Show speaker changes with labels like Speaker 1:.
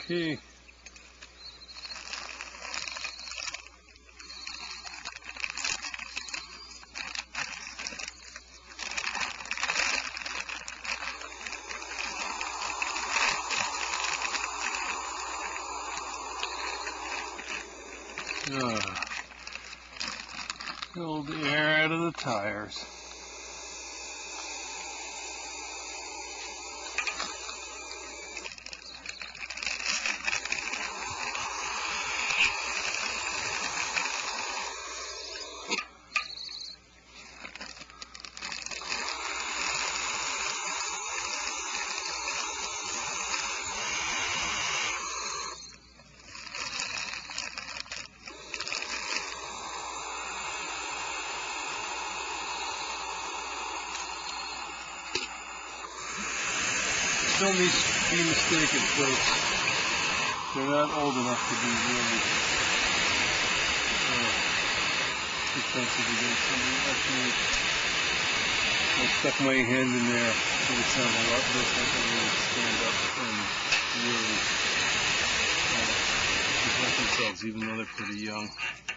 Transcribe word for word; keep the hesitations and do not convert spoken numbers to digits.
Speaker 1: Okay. Uh, pull the air out of the tires. Don't be, be mistaken, folks. They're not old enough to be really uh, defensive against something like me. I stuck my hand in there. It would sound a lot different than they would stand up and really uh, protect themselves, even though they're pretty young.